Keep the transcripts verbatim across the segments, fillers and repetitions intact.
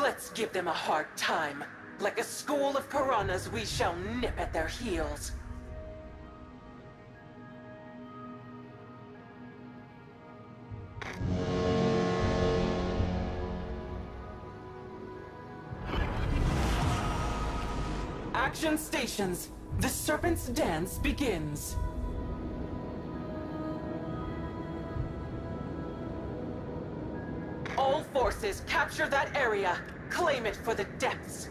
Let's give them a hard time. Like a school of piranhas, we shall nip at their heels. Action stations. The Serpent's Dance begins. All forces, capture that area. Claim it for the depths.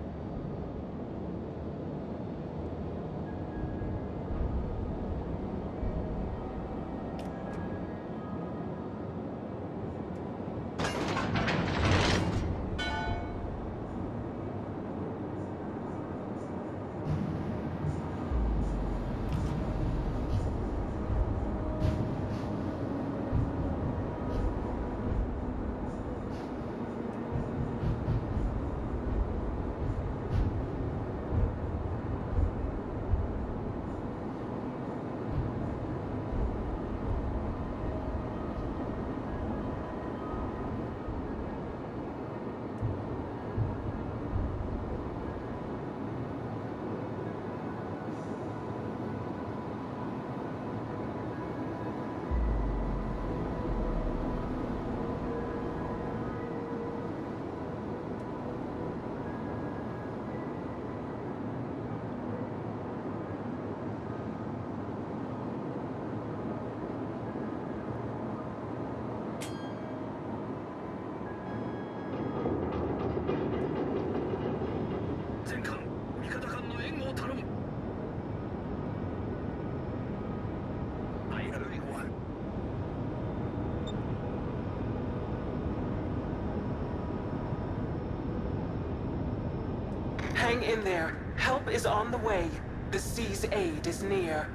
Hang in there. Help is on the way. The sea's aid is near.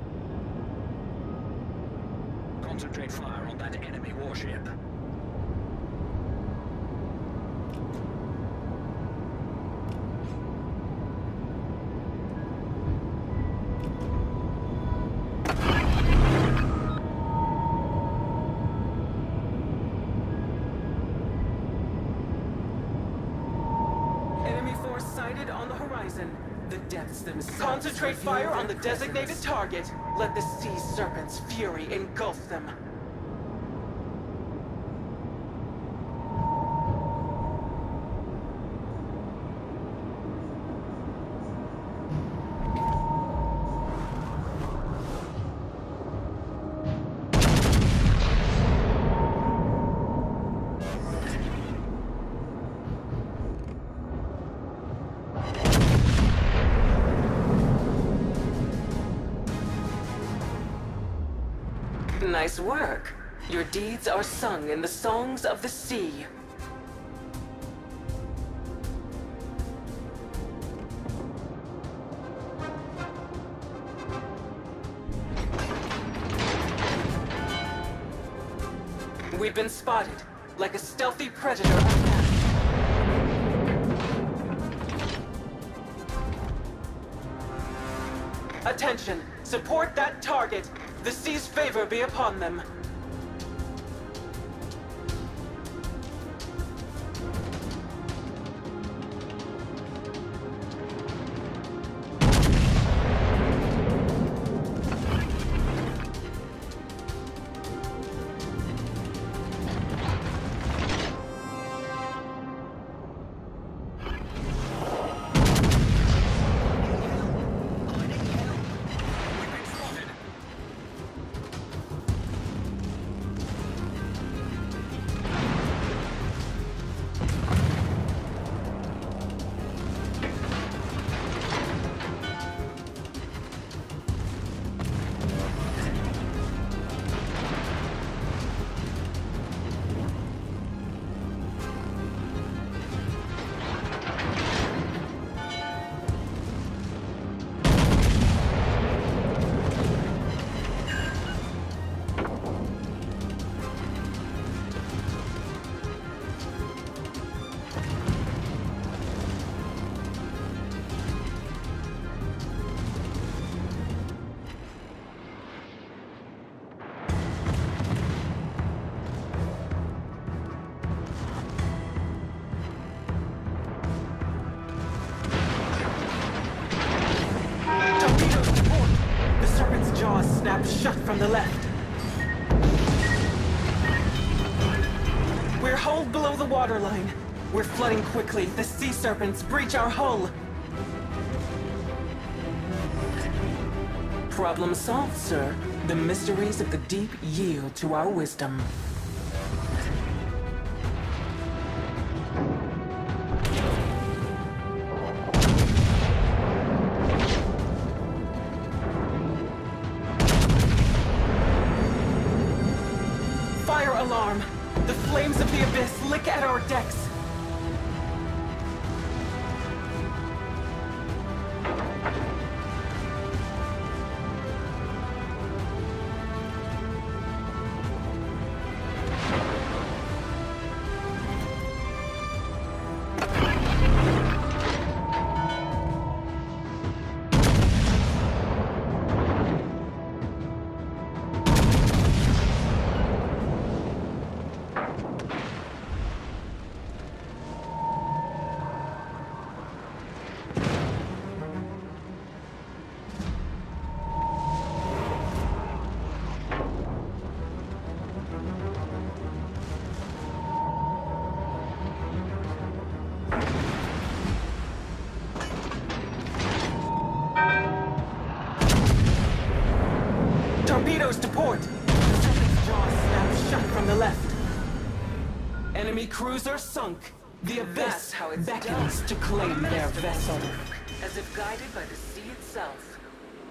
Concentrate fire on that enemy warship. Sighted on the horizon. The depths themselves. Concentrate fire on the designated target. Let the sea serpent's fury engulf them. Nice work. Your deeds are sung in the songs of the sea. We've been spotted, like a stealthy predator unmasked. Attention! Support that target! The sea's favor be upon them. snaps shut from the left. We're hull below the waterline. We're flooding quickly. The sea serpents breach our hull. Problem solved, sir. The mysteries of the deep yield to our wisdom. Fire alarm! The flames of the abyss lick at our decks. Torpedoes to port! The serpent's jaws snapped shut from the left. Enemy cruiser sunk. The abyss how it beckons to claim their vessel. As if guided by the sea itself.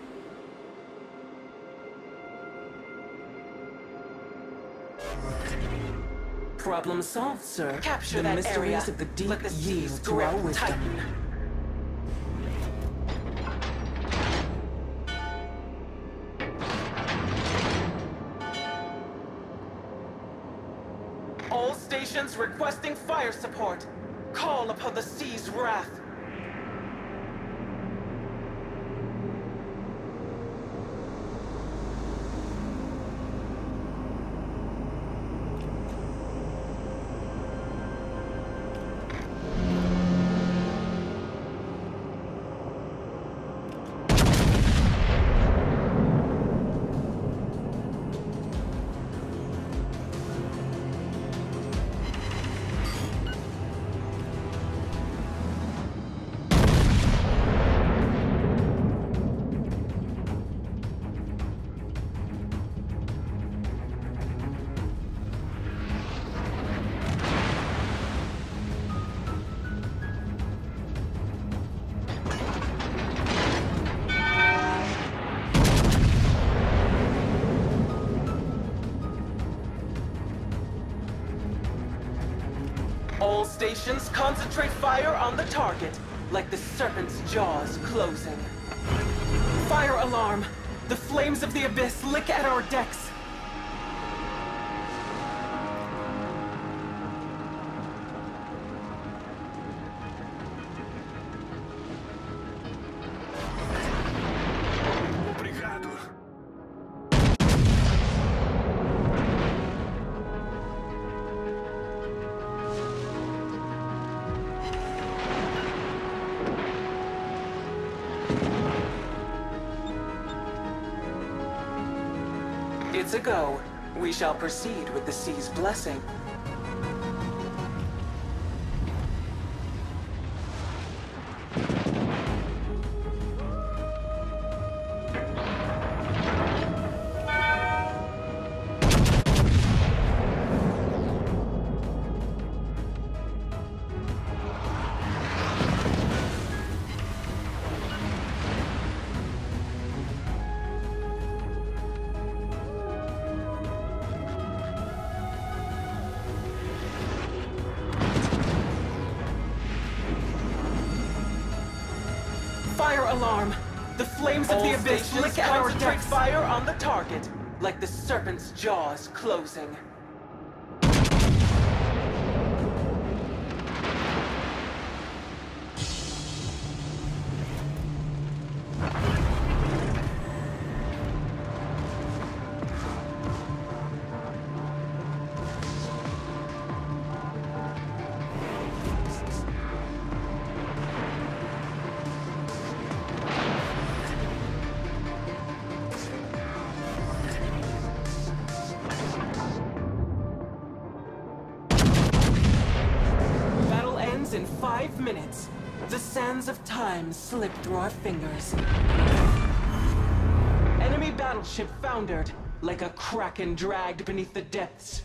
Problem solved, sir. Capture the that mysteries area. of the deep Let the seas yield to our grip wisdom. tighten. All stations requesting fire support. Call upon the sea's wrath. All stations concentrate fire on the target, like the serpent's jaws closing. Fire alarm! The flames of the abyss lick at our decks. Obrigado. It's a go. We shall proceed with the sea's blessing. Fire alarm! The flames of the abyss lick at our decks. Fire on the target, like the serpent's jaws closing. sands of time slip through our fingers. Enemy battleship foundered, like a kraken dragged beneath the depths.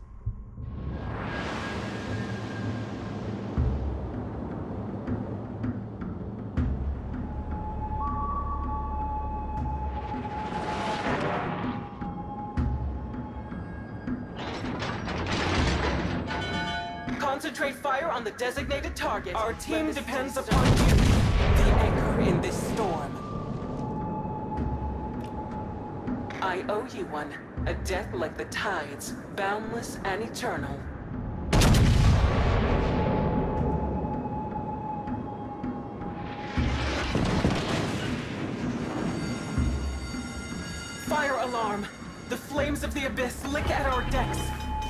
Concentrate fire on the designated target. Our team depends upon you, the anchor in this storm. I owe you one, a death like the tides, boundless and eternal. Fire alarm! The flames of the abyss lick at our decks.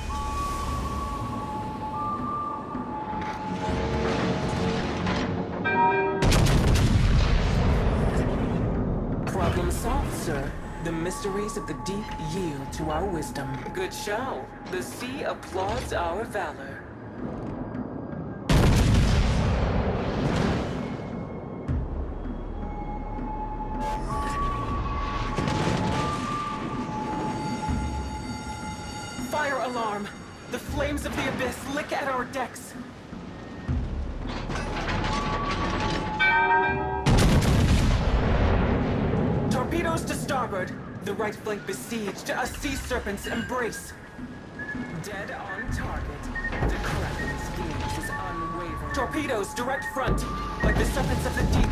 Problem solved, sir. The mysteries of the deep yield to our wisdom. Good show. The sea applauds our valor. Fire alarm! The flames of the abyss lick at our decks. Torpedoes to starboard. The right flank besieged. A sea serpent's embrace. Dead on target. The Kraken's gaze is unwavering. Torpedoes direct front. Like the serpents of the deep,